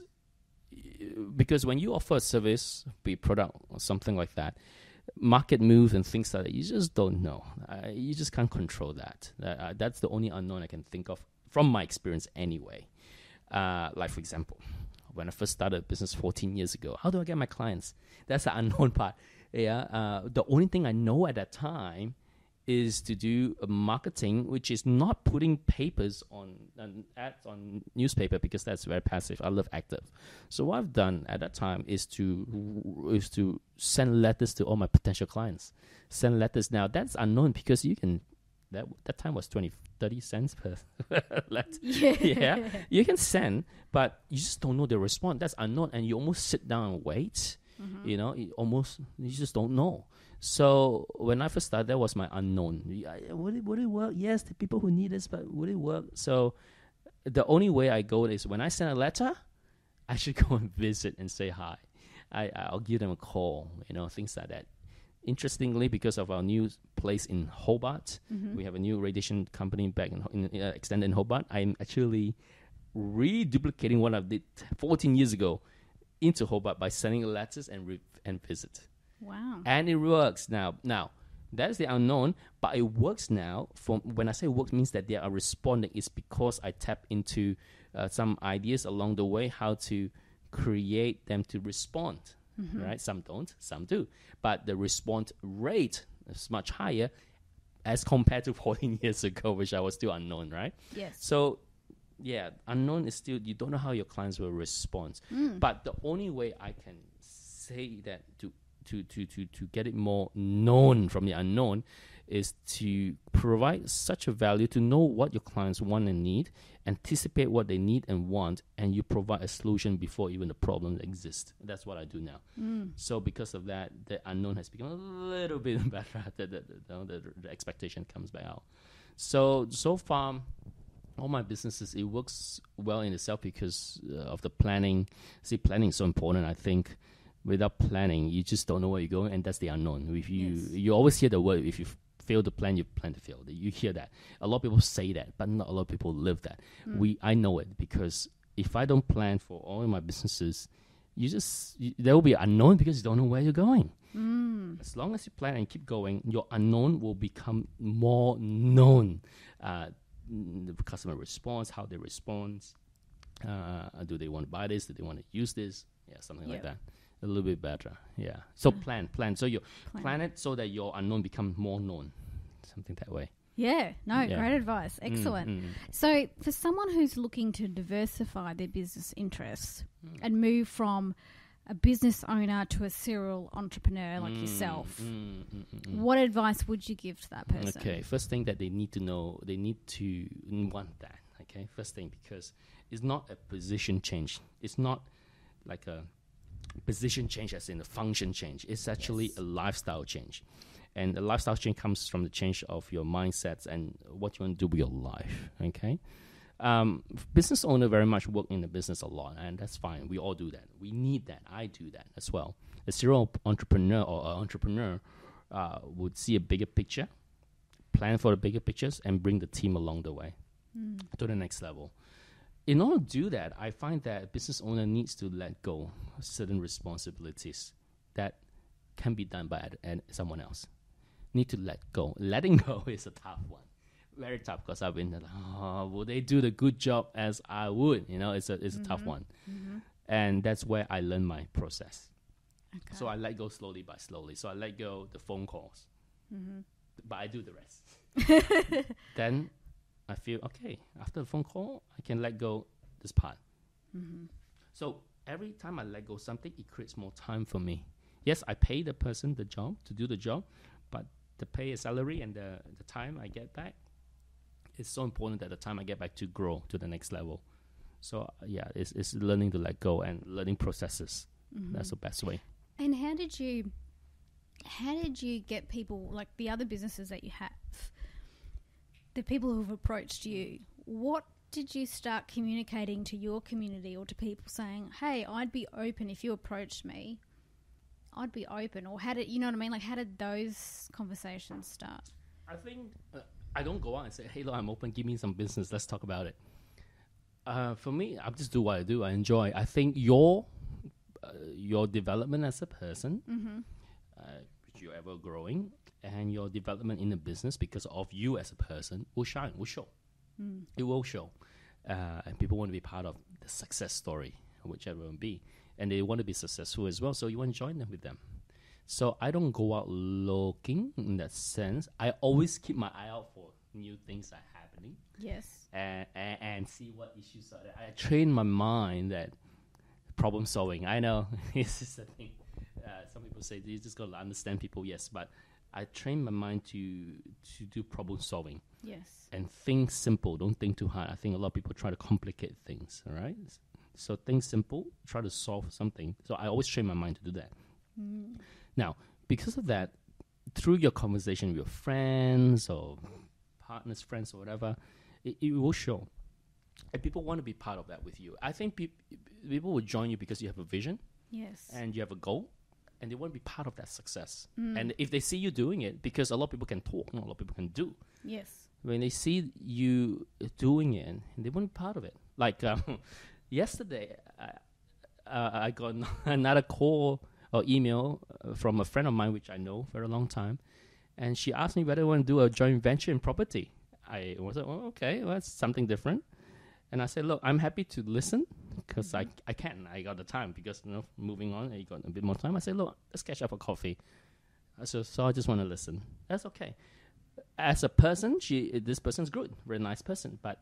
Because when you offer a service, be it product or something like that, market moves and things like that, you just don't know. Uh, you just can't control that. Uh, that's the only unknown I can think of from my experience anyway. Uh, like, for example, when I first started a business fourteen years ago, how do I get my clients? That's the unknown part. Yeah, uh, the only thing I know at that time is to do a marketing, which is not putting papers on an ads on newspaper because that's very passive. I love active. So what I've done at that time is to is to send letters to all my potential clients. Send letters. Now that's unknown because you can. That that time was twenty, thirty cents per letter. Yeah. yeah, you can send, but you just don't know the response. That's unknown, and you almost sit down and wait. Mm-hmm. You know, you almost you just don't know. So when I first started, that was my unknown. Would it, would it work? Yes, the people who need this, but would it work? So the only way I go is when I send a letter, I should go and visit and say hi. I, I'll give them a call, you know, things like that. Interestingly, because of our new place in Hobart, mm-hmm. we have a new radiation company back in, in uh, extended in Hobart. I'm actually reduplicating what I did fourteen years ago into Hobart by sending letters and re- and visit. Wow. And it works now. Now, that is the unknown, but it works now. From when I say works means that they are responding. It's because I tap into uh, some ideas along the way how to create them to respond. Mm-hmm. Right? Some don't, some do. But the response rate is much higher as compared to fourteen years ago, which I was still unknown, right? Yes. So, yeah, unknown is still, you don't know how your clients will respond. Mm. But the only way I can say that to To, to, to, to get it more known from the unknown is to provide such a value to know what your clients want and need, anticipate what they need and want, and you provide a solution before even the problem exists. That's what I do now. Mm. So because of that, the unknown has become a little bit better. the, the, the, the, the expectation comes back out. So so far, all my businesses, it works well in itself because uh, of the planning. See, planning is so important. I think without planning, you just don't know where you're going, and that's the unknown. If you Yes. you always hear the word, if you f- fail to plan, you plan to fail. You hear that. A lot of people say that, but not a lot of people live that. Mm. We I know it because if I don't plan for all of my businesses, you just you, there will be unknown because you don't know where you're going. Mm. As long as you plan and keep going, your unknown will become more known. Uh, the customer response, how they respond. Uh, do they want to buy this? Do they want to use this? Yeah, something like Yep. that. A little bit better. Yeah. So Yeah. plan, plan. So you Plan. plan it so that your unknown becomes more known. Something that way. Yeah, no, Yeah. great advice. Mm, Excellent. mm, So, for someone who's looking to diversify their business interests mm. and move from a business owner to a serial entrepreneur like Mm, yourself, mm, mm, mm, mm. what advice would you give to that person? Okay, first thing that they need to know, they need to want that. Okay, first thing, because it's not a position change. It's not like a position change as in a function change. It's actually Yes. a lifestyle change. And the lifestyle change comes from the change of your mindsets and what you want to do with your life. Okay, um, business owner very much work in the business a lot, and that's fine. We all do that. We need that. I do that as well. A serial entrepreneur or an entrepreneur uh, would see a bigger picture, plan for the bigger pictures, and bring the team along the way Mm. to the next level. In order to do that, I find that a business owner needs to let go of certain responsibilities that can be done by ad- and someone else. Need to let go. Letting go is a tough one, very tough, because I've been like, oh, will they do the good job as I would? You know, it's a it's a Mm-hmm. tough one, Mm-hmm. and that's where I learn my process. Okay. So I let go slowly by slowly. So I let go the phone calls, mm-hmm. but I do the rest. Then I feel okay. After the phone call, I can let go this part. Mm-hmm. So every time I let go something, it creates more time for me. Yes, I pay the person the job to do the job, but the pay, a salary, and the, the time I get back is so important that the time I get back to grow to the next level. So uh, yeah, it's, it's learning to let go and learning processes. Mm-hmm. That's the best way. And how did you, how did you get people, like the other businesses that you have, the people who have approached you, what did you start communicating to your community or to people saying, hey, I'd be open if you approached me, I'd be open? Or how did, you know what I mean? Like, how did those conversations start? I think uh, I don't go out and say, hey, look, I'm open, give me some business, let's talk about it. Uh, for me, I just do what I do, I enjoy. I think your uh, your development as a person, Mm-hmm. uh, which you're ever growing, and your development in the business because of you as a person will shine, will show. Mm. It will show. Uh, and people want to be part of the success story, whichever it be. And they want to be successful as well, so you want to join them with them. So I don't go out looking in that sense. I always keep my eye out for new things that are happening Yes. and, and, and see what issues are there. I train my mind that problem solving. I know it's just a thing. Uh, some people say you just got to understand people. Yes, but I train my mind to to do problem solving Yes. and think simple. Don't think too hard. I think a lot of people try to complicate things. All right, so think simple. Try to solve something. So I always train my mind to do that. Mm. Now, because of that, through your conversation with your friends or partners, friends, or whatever, it, it will show. And people want to be part of that with you. I think peop people will join you because you have a vision Yes. and you have a goal, and they want to be part of that success. Mm. And if they see you doing it, because a lot of people can talk, not a lot of people can do. Yes. When they see you doing it, they want to be part of it. Like um, yesterday, I, uh, I got another call or email uh, from a friend of mine, which I know for a long time, and she asked me whether I want to do a joint venture in property. I was like, oh, okay, well, that's something different. And I said, look, I'm happy to listen because mm-hmm. I, I can. I got the time because, you know, moving on, I got a bit more time. I said, look, let's catch up for coffee. I said, so I just want to listen. That's okay. As a person, she this person's good, very nice person. But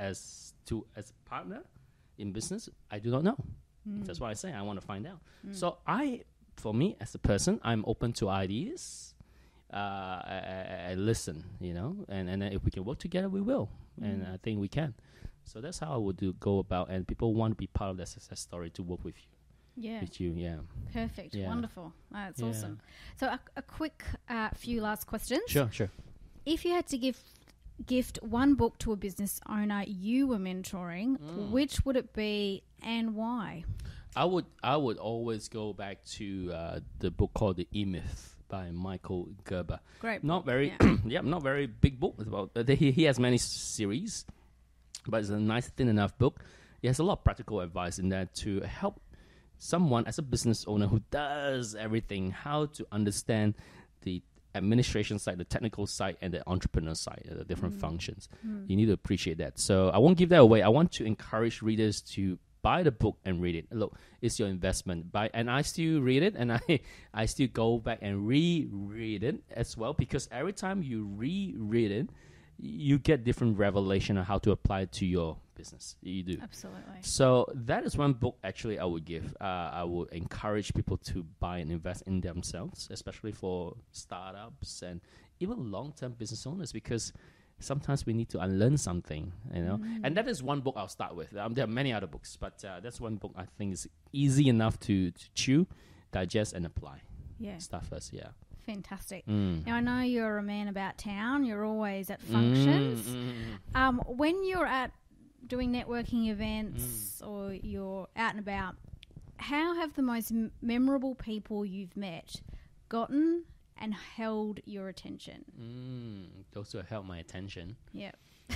as to as a partner in business, I do not know. Mm. That's why I say I want to find out. Mm. So I, for me, as a person, I'm open to ideas. Uh, I, I, I listen, you know, and, and if we can work together, we will. Mm. And I think we can. So that's how I would do, go about, and people want to be part of that success story to work with you. Yeah. With you, yeah. Perfect. Yeah. Wonderful. That's yeah. awesome. So a, a quick uh, few last questions. Sure, sure. If you had to give gift one book to a business owner you were mentoring, mm. which would it be and why? I would I would always go back to uh, the book called The E-Myth by Michael Gerber. Great book. Not very, yeah. yeah, not very big book. It's about uh, he, he has many series, but it's a nice thin enough book. He has a lot of practical advice in there to help someone as a business owner who does everything, how to understand the administration side, the technical side, and the entrepreneur side, uh, the different mm. functions. Mm. You need to appreciate that. So I won't give that away. I want to encourage readers to buy the book and read it. Look, it's your investment. Buy, and I still read it, and I, I still go back and reread it as well, because every time you reread it, you get different revelation on how to apply it to your business. You do. Absolutely. So that is one book actually I would give. Uh, I would encourage people to buy and invest in themselves, especially for startups and even long-term business owners, because sometimes we need to unlearn something, you know. Mm. And that is one book I'll start with. Um, there are many other books, but uh, that's one book I think is easy enough to, to chew, digest, and apply. Yeah. Start first, yeah. Fantastic. Mm. Now, I know you're a man about town. You're always at functions. Mm, mm, mm. Um, when you're at doing networking events mm. or you're out and about, how have the most m- memorable people you've met gotten and held your attention? Mm, those who held my attention. Yep.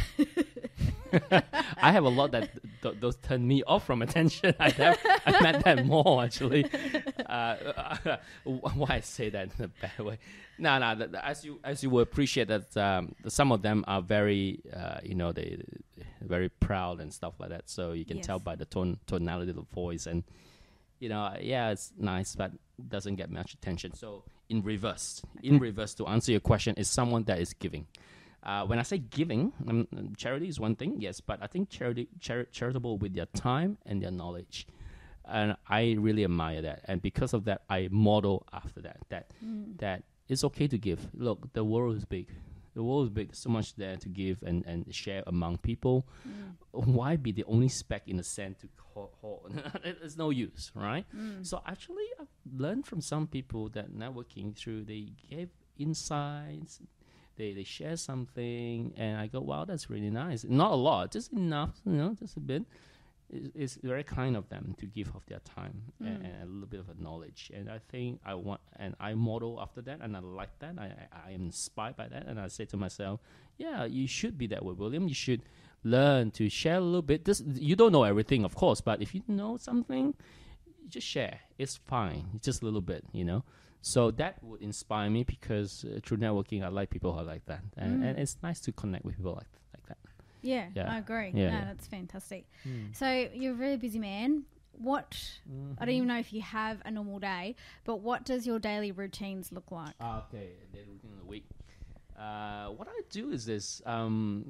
I have a lot that th- those turn me off from attention. I have I met that more actually. Uh, uh, why I say that in a bad way? No, no. Th- th- as you as you will appreciate that, um, some of them are very, uh, you know, they very proud and stuff like that. So you can yes. tell by the tone tonality of the voice, and you know, yeah, it's nice, but doesn't get much attention. So in reverse, okay. in reverse, to answer your question, is someone that is giving. Uh, when I say giving, um, charity is one thing, yes, but I think charity chari- charitable with their time and their knowledge. And I really admire that. And because of that, I model after that, that mm. that it's okay to give. Look, the world is big. The world is big. There's so much there to give and, and share among people. Mm. Why be the only speck in the sand to hold? It's no use, right? Mm. So actually, I've learned from some people that networking through, they gave insights, They they share something, and I go, wow, that's really nice. Not a lot, just enough, you know, just a bit. It's, it's very kind of them to give of their time mm. and, and a little bit of a knowledge. And I think I want, and I model after that, and I like that. I, I, I am inspired by that, and I say to myself, yeah, you should be that way, William. You should learn to share a little bit. This, you don't know everything, of course, but if you know something, just share. It's fine. It's just a little bit, you know. So that would inspire me, because uh, through networking, I like people who are like that. And, mm. and it's nice to connect with people like like that. Yeah, yeah. I agree. Yeah, no, yeah. that's fantastic. Mm. So you're a very busy man. What, mm-hmm. I don't even know if you have a normal day, but what does your daily routines look like? Ah, okay, daily routine of the week. Uh, what I do is this. Um,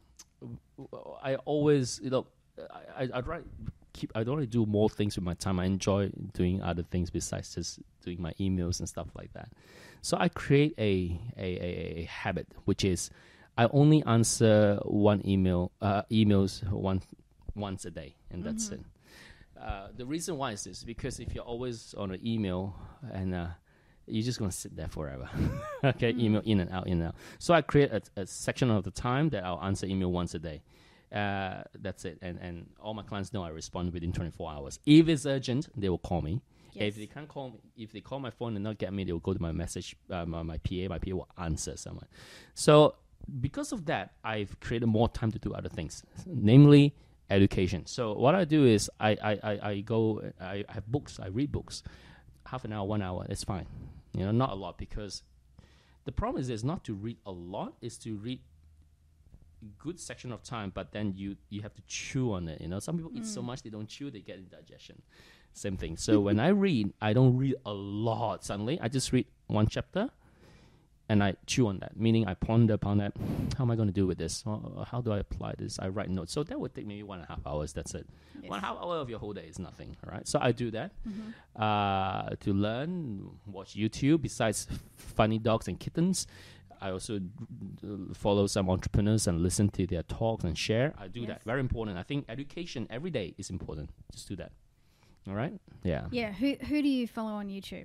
I always, you know, I, I, I'd write... Keep. I don't really do more things with my time. I enjoy doing other things besides just doing my emails and stuff like that. So I create a a, a, a habit, which is I only answer one email uh, emails one once a day, and mm-hmm. that's it. Uh, the reason why is this, because if you're always on an email, and uh, you're just gonna sit there forever. Okay, mm-hmm. email in and out, in and out. So I create a, a section of the time that I'll answer email once a day. Uh, that's it, and and all my clients know I respond within twenty-four hours. If it's urgent, they will call me. Yes. If they can't call me, if they call my phone and not get me, they will go to my message, uh, my, my P A. My P A will answer someone. So because of that, I've created more time to do other things, namely education. So what I do is I I, I, I go, I, I have books, I read books, half an hour, one hour, it's fine. You know, not a lot, because the problem is, is not to read a lot, is to read good section of time, but then you you have to chew on it. You know, some people mm. eat so much they don't chew, they get indigestion. Same thing. So when I read, I don't read a lot suddenly. I just read one chapter and I chew on that, meaning I ponder upon that. How am I going to do with this? How do I apply this? I write notes. So that would take maybe one and a half hours. That's it. Yes. One and a half hour of your whole day is nothing, right? So I do that mm-hmm. uh, to learn, watch YouTube. Besides funny dogs and kittens, I also follow some entrepreneurs and listen to their talks and share. I do yes. that. Very important. I think education every day is important. Just do that. All right? Yeah. Yeah. Who who do you follow on YouTube?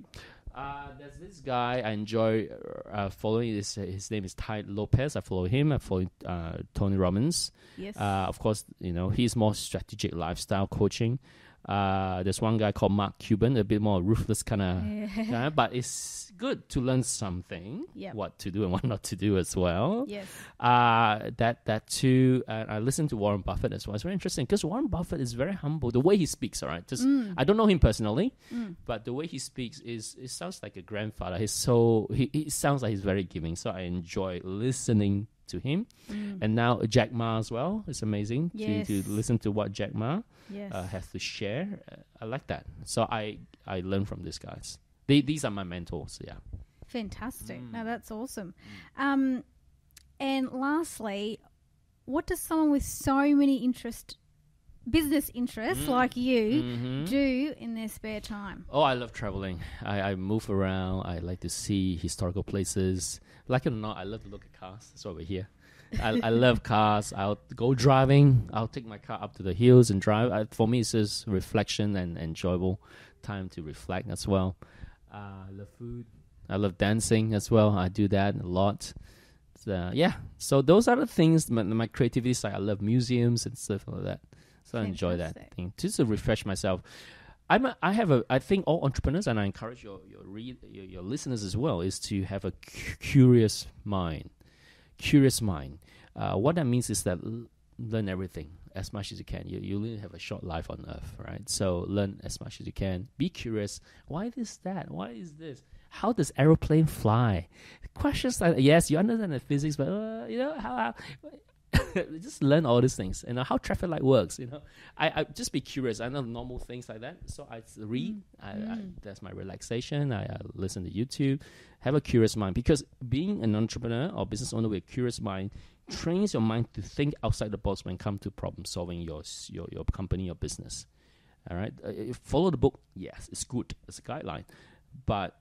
Uh, there's this guy I enjoy uh, following. This uh, his name is Ty Lopez. I follow him. I follow uh, Tony Robbins. Yes. Uh, of course, you know he's more strategic lifestyle coaching. Uh, there's one guy called Mark Cuban, a bit more ruthless kind of Yeah. guy, but it's good to learn something, Yep. what to do and what not to do as well. Yes. Uh, that that too. Uh, I listen to Warren Buffett as well. It's very interesting because Warren Buffett is very humble. The way he speaks, all right. Just Mm. I don't know him personally, Mm. but the way he speaks is it sounds like a grandfather. He's so he, he sounds like he's very giving. So I enjoy listening to him. Mm. And now Jack Ma as well. It's amazing Yes. to, to listen to what Jack Ma Yes. uh, has to share. Uh, I like that. So I I learn from these guys. They, these are my mentors. Yeah. Fantastic. Mm. No, that's awesome. Um, and lastly, what does someone with so many interest, business interests Mm. like you Mhm. do in their spare time? Oh, I love traveling. I, I move around. I like to see historical places. Like it or not, I love to look at cars. That's why we're here. I, I love cars. I'll go driving. I'll take my car up to the hills and drive. I, for me, it's just reflection and enjoyable time to reflect as well. Uh, I love food. I love dancing as well. I do that a lot. So, yeah. So those are the things. My, my creativity side. I love museums and stuff like that. So I enjoy that Fantastic. thing just to refresh myself. I'm a, I have a. I think all entrepreneurs, and I encourage your your read your, your listeners as well, is to have a cu- curious mind. Curious mind. Uh, what that means is that l- learn everything as much as you can. You you only have a short life on earth, right? So learn as much as you can. Be curious. Why is that? Why is this? How does aeroplane fly? Questions like yes, you understand the physics, but uh, you know how. how just learn all these things. You know how traffic light works. You know, I, I just be curious. I know normal things like that. So I read. Mm. I, I, Mm. that's my relaxation. I, I listen to YouTube. Have a curious mind, because being an entrepreneur or business owner with a curious mind trains your mind to think outside the box when it comes to problem solving your s- your your company or business. All right, uh, you follow the book. Yes, it's good. It's a guideline, but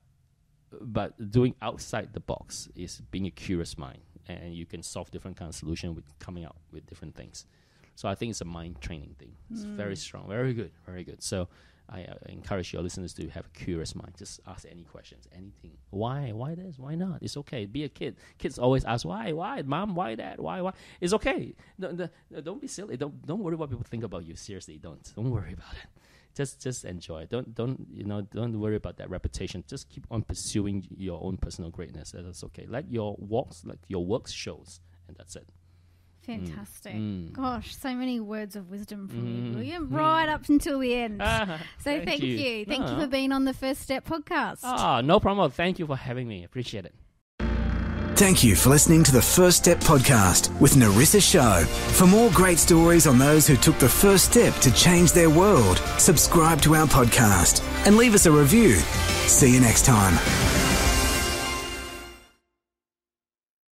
but doing outside the box is being a curious mind, and you can solve different kind of solution with coming out with different things. So I think it's a mind training thing. It's Mm. very strong, very good, very good. So I uh, encourage your listeners to have a curious mind. Just ask any questions, anything. Why? Why this? Why not? It's okay. Be a kid. Kids always ask why, why, mom, why that, why, why. It's okay. No, no, no, don't be silly. Don't don't worry what people think about you. Seriously, don't. Don't worry about it. Just just enjoy. Don't don't you know? Don't worry about that reputation. Just keep on pursuing your own personal greatness. That's okay. Let your walks, like your works, shows, and that's it. Fantastic. Mm. Gosh, so many words of wisdom from Mm. you, William, Mm. right up until the end. Ah, so thank, you. Thank you No. for being on the First Step podcast. Ah, no problem. Thank you for having me. Appreciate it. Thank you for listening to the First Step podcast with Nerissa Chaux. For more great stories on those who took the first step to change their world, subscribe to our podcast and leave us a review. See you next time.